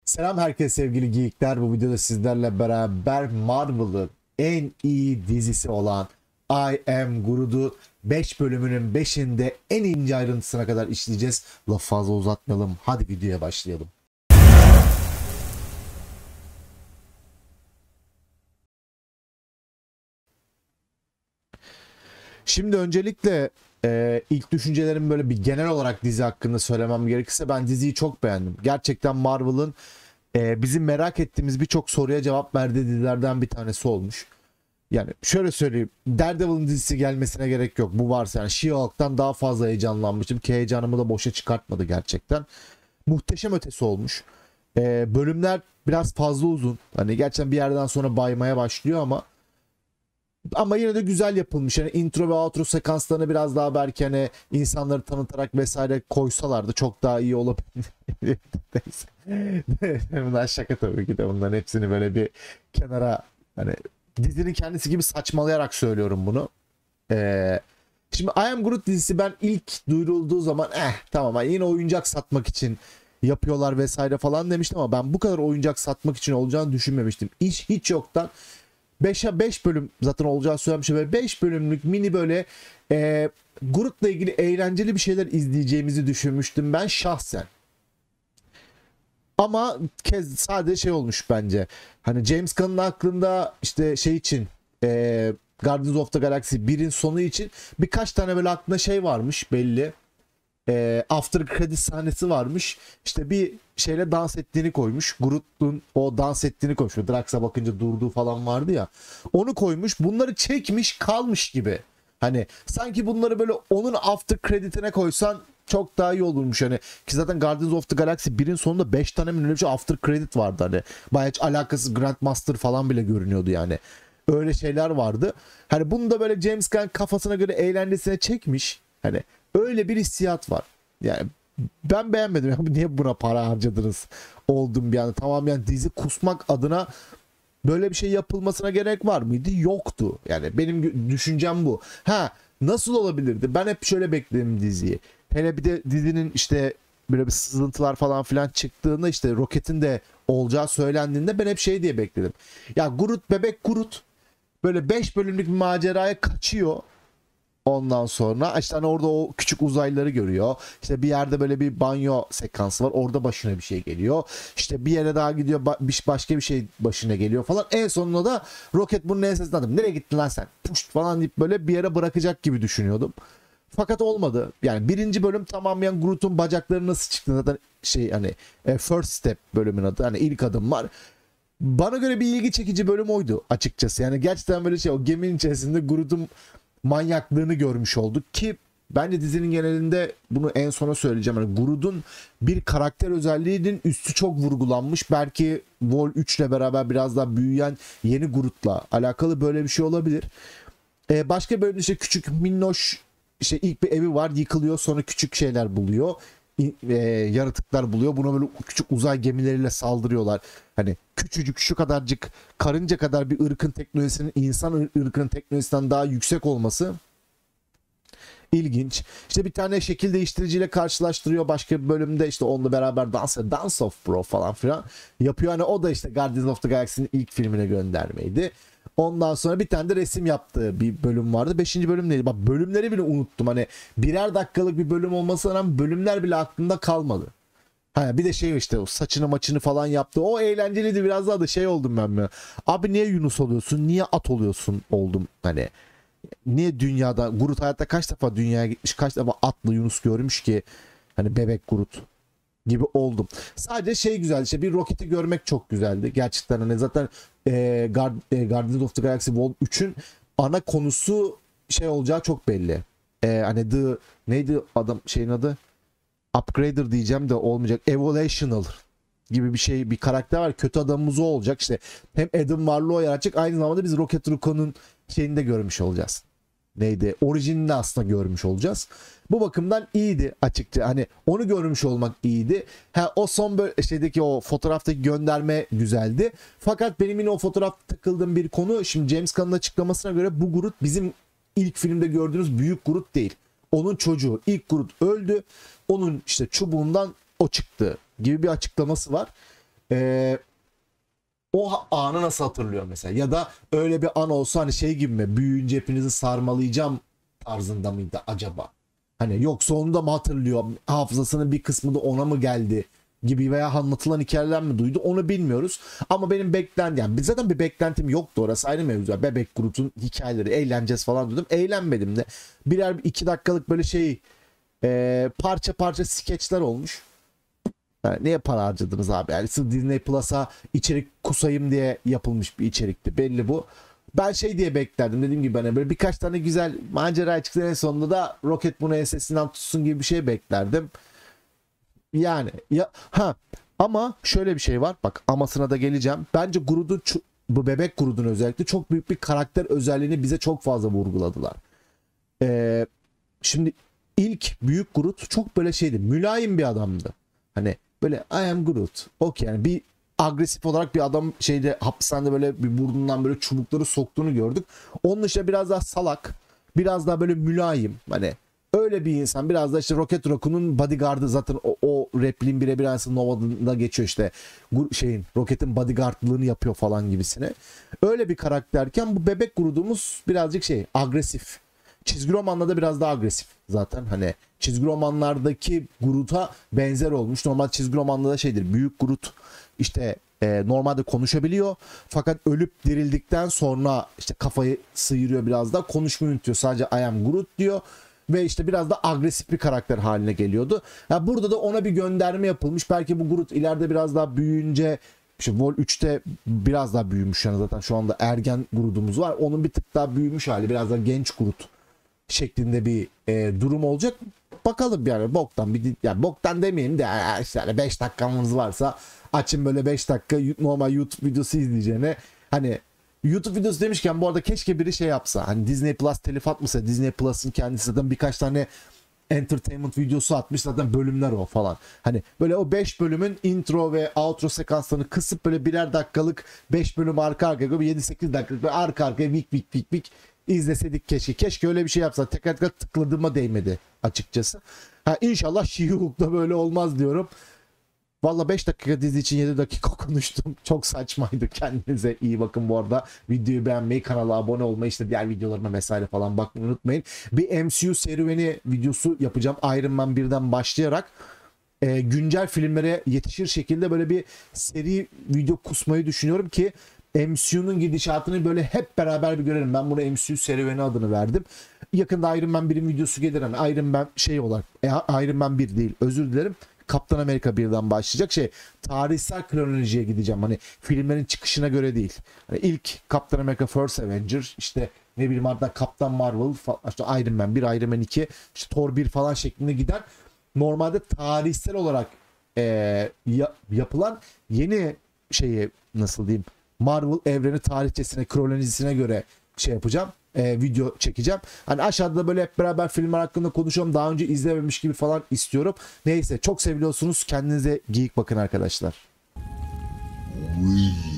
Selam herkese sevgili geekler. Bu videoda sizlerle beraber Marvel'ın en iyi dizisi olan I Am Groot'u 5 bölümünün 5'inde en ince ayrıntısına kadar işleyeceğiz. Laf fazla uzatmayalım. Hadi videoya başlayalım. Şimdi öncelikle ilk düşüncelerimi böyle bir genel olarak dizi hakkında söylemem gerekirse ben diziyi çok beğendim. Gerçekten Marvel'ın bizim merak ettiğimiz birçok soruya cevap verdiği dizilerden bir tanesi olmuş. Yani şöyle söyleyeyim. Daredevil'ın dizisi gelmesine gerek yok. Bu varsa yani She-Hulk'tan daha fazla heyecanlanmıştım ki heyecanımı da boşa çıkartmadı gerçekten. Muhteşem ötesi olmuş. Bölümler biraz fazla uzun. Hani gerçekten bir yerden sonra baymaya başlıyor ama yine de güzel yapılmış. Yani intro ve outro sekanslarını biraz daha belki hani insanları tanıtarak vesaire koysalardı çok daha iyi olabilir. Neyse. Bunlar şaka tabii ki de bunların hepsini böyle bir kenara hani dizinin kendisi gibi saçmalayarak söylüyorum bunu. Ee, Şimdi I Am Groot dizisi ben ilk duyurulduğu zaman tamam hani yine oyuncak satmak için yapıyorlar vesaire falan demiştim ama ben bu kadar oyuncak satmak için olacağını düşünmemiştim. Hiç yoktan 5'e 5 bölüm zaten olacağı söylemiş ve 5 bölümlük mini böyle Groot'la ilgili eğlenceli bir şeyler izleyeceğimizi düşünmüştüm ben şahsen. Ama sadece şey olmuş bence. Hani James Gunn'ın aklında işte şey için Guardians of the Galaxy 1'in sonu için birkaç tane böyle aklında şey varmış belli. After credit sahnesi varmış. İşte bir şeyle dans ettiğini koymuş. Groot'un o dans ettiğini koymuş. Drax'a bakınca durduğu falan vardı ya. Onu koymuş. Bunları çekmiş kalmış gibi. Hani sanki bunları böyle onun after credit'ine koysan çok daha iyi olurmuş hani. Ki zaten Guardians of the Galaxy 1'in sonunda 5 tane mi öyle bir şey after credit vardı hani. Bayağı hiç alakasız Grandmaster falan bile görünüyordu yani. Öyle şeyler vardı. Hani bunu da böyle James Gunn kafasına göre eğlencesine çekmiş. Hani öyle bir hissiyat var. Yani ben beğenmedim. Ya, niye buna para harcadınız? Oldum bir anda. Tamam yani dizi kusmak adına böyle bir şey yapılmasına gerek var mıydı? Yoktu. Yani benim düşüncem bu. Nasıl olabilirdi? Ben hep şöyle bekledim diziyi. Hele bir de dizinin işte böyle bir sızıntılar falan filan çıktığında işte Rocket'in de olacağı söylendiğinde ben hep şey diye bekledim. Ya Groot bebek Groot böyle 5 bölümlük bir maceraya kaçıyor. Ondan sonra işte hani orada o küçük uzaylıları görüyor. İşte bir yerde böyle bir banyo sekansı var. Orada başına bir şey geliyor. İşte bir yere daha gidiyor. Başka bir şey başına geliyor falan. En sonunda da Rocket bunun ensesinden adım. Nereye gittin lan sen? Puşt falan deyip böyle bir yere bırakacak gibi düşünüyordum. Fakat olmadı. Yani birinci bölüm tamamen Groot'un bacakları nasıl çıktı zaten şey hani First Step bölümün adı. Hani ilk adım var. Bana göre bir ilgi çekici bölüm oydu açıkçası. Yani gerçekten böyle şey o geminin içerisinde Groot'un manyaklığını görmüş olduk ki bence dizinin genelinde bunu en sona söyleyeceğim. Yani Groot'un bir karakter özelliğinin üstü çok vurgulanmış. Belki Vol 3 ile beraber biraz daha büyüyen yeni Groot'la alakalı böyle bir şey olabilir. Başka bölümde işte küçük minnoş işte ilk bir evi var yıkılıyor sonra küçük şeyler buluyor. Yaratıklar buluyor. Buna böyle küçük uzay gemileriyle saldırıyorlar. Hani küçücük şu kadarcık karınca kadar bir ırkın teknolojisinin insan ırkının teknolojisinden daha yüksek olması ilginç. İşte bir tane şekil değiştiriciyle karşılaştırıyor. Başka bir bölümde işte onunla beraber Dance of Bro falan filan yapıyor. Hani o da işte Guardians of the Galaxy'nin ilk filmine göndermeydi. Ondan sonra bir tane de resim yaptığı bir bölüm vardı. Beşinci bölüm neydi? Bak bölümleri bile unuttum. Hani birer dakikalık bir bölüm olmasına rağmen bölümler bile aklımda kalmadı. Bir de şey işte o saçını maçını falan yaptı. O eğlenceliydi biraz daha da şey oldum ben mi? Abi niye Yunus oluyorsun? Niye at oluyorsun oldum hani. Niye dünyada Groot hayatta kaç defa dünyaya gitmiş kaç defa atlı Yunus görmüş ki hani bebek Groot gibi oldum. Sadece şey güzeldi işte bir roketi görmek çok güzeldi. Gerçekten hani zaten Guardians of the Galaxy Vol 3'ün ana konusu şey olacağı çok belli. Hani neydi adam şeyin adı? Upgrader diyeceğim de olmayacak. Evolutional gibi bir şey bir karakter var. Kötü adamımız o olacak. İşte hem Adam Warlock'u yaratacak aynı zamanda biz Rocket Raccoon'un şeyini de görmüş olacağız. Neydi? Orijinini de aslında görmüş olacağız. Bu bakımdan iyiydi açıkça. Hani onu görmüş olmak iyiydi. O son şeydeki o fotoğraftaki gönderme güzeldi. Fakat benim yine o fotoğrafta takıldığım bir konu şimdi James Gunn'ın açıklamasına göre bu Groot bizim ilk filmde gördüğünüz büyük Groot değil. Onun çocuğu ilk Groot öldü. Onun işte çubuğundan o çıktı gibi bir açıklaması var. O anı nasıl hatırlıyor mesela? Ya da öyle bir an olsa hani şey gibi mi? Büyüyünce hepinizi sarmalayacağım tarzında mıydı acaba? Hani yoksa onu da mı hatırlıyor? Hafızasının bir kısmı da ona mı geldi gibi veya anlatılan hikayeler mi duydu? Onu bilmiyoruz. Ama benim yani zaten bir beklentim yoktu, orası ayrı mevzu. Bebek Groot'un hikayeleri, eğleneceğiz falan dedim. Eğlenmedim de. Birer 2 dakikalık böyle parça parça skeçler olmuş. Yani niye para harcadınız abi? Yani sırf Disney Plus'a içerik kusayım diye yapılmış bir içerikti. Belli bu. Ben şey diye beklerdim, dediğim gibi hani böyle birkaç tane güzel macera çıksın, en sonunda da Rocket bunu ensesinden tutsun gibi bir şey beklerdim. Yani ya ama şöyle bir şey var. Bak, amasına da geleceğim. Bence bu bebek Groot'un özellikle çok büyük bir karakter özelliğini bize çok fazla vurguladılar. Ee, Şimdi ilk büyük Groot çok böyle mülayim bir adamdı. Hani böyle I am Groot. Okey, yani bir agresif olarak bir adam hapishanede böyle bir burnundan böyle çubukları soktuğunu gördük. Onun dışında biraz daha salak, biraz daha böyle mülayim. Hani öyle bir insan. Biraz da işte Rocket Raccoon'un bodyguard'ı, zaten o repliğin birebir aynısı Nova'da geçiyor işte. Rocket'in bodyguardlığını yapıyor falan gibisine. Öyle bir karakterken bu bebek Groot'umuz birazcık agresif. Çizgi romanla da biraz daha agresif zaten. Hani çizgi romanlardaki Groot'a benzer olmuş. Normal çizgi romanda da büyük Groot işte normalde konuşabiliyor. Fakat ölüp dirildikten sonra işte kafayı sıyırıyor, biraz daha konuşmayı unutuyor. Sadece I am Groot diyor. Ve işte biraz da agresif bir karakter haline geliyordu. Yani burada da ona bir gönderme yapılmış. Belki bu Groot ileride biraz daha büyüyünce, işte Vol 3'te biraz daha büyümüş, yani zaten şu anda ergen Groot'umuz var. Onun bir tık daha büyümüş hali, biraz daha genç Groot şeklinde bir durum olacak. Bakalım yani, boktan demeyeyim de işte 5 dakikamız varsa açın böyle 5 dakika normal YouTube videosu izleyeceğine, hani YouTube videosu demişken bu arada keşke biri yapsa, hani Disney Plus telif atmasa. Disney Plus'ın kendisi zaten birkaç tane entertainment videosu atmış, zaten bölümler o falan. Hani böyle o 5 bölümün intro ve outro sekanslarını kısıp böyle birer dakikalık 5 bölüm arka arkaya, 7-8 dakikalık böyle arka arkaya vik izleseydik keşke. Keşke öyle bir şey yapsa. Tekrar tıkladığıma değmedi açıkçası. İnşallah She-Hulk'da böyle olmaz diyorum. Valla 5 dakika dizi için 7 dakika konuştum. Çok saçmaydı. Kendinize iyi bakın bu arada. Videoyu beğenmeyi, kanala abone olmayı, işte diğer videolarıma vesaire falan bakmayı unutmayın. Bir MCU serüveni videosu yapacağım. Iron Man 1'den başlayarak güncel filmlere yetişir şekilde böyle bir seri video kusmayı düşünüyorum ki MCU'nun gidişatını böyle hep beraber bir görelim. Ben buna MCU serüveni adını verdim. Yakında Iron Man 1'in videosu gelir. Hani Iron Man olarak Iron Man 1 değil, özür dilerim. Kaptan Amerika 1'den başlayacak tarihsel kronolojiye gideceğim. Hani filmlerin çıkışına göre değil. Hani ilk Kaptan Amerika First Avenger, işte ne bileyim hatta Kaptan Marvel, işte Iron Man 1, Iron Man 2, işte Thor 1 falan şeklinde giden, normalde tarihsel olarak yapılan yeni nasıl diyeyim, Marvel evreni tarihçesine, kronolojisine göre yapacağım. Video çekeceğim. Hani aşağıda böyle hep beraber filmler hakkında konuşalım. Daha önce izlememiş gibi falan istiyorum. Neyse, çok seviliyorsunuz. Kendinize geyik bakın arkadaşlar.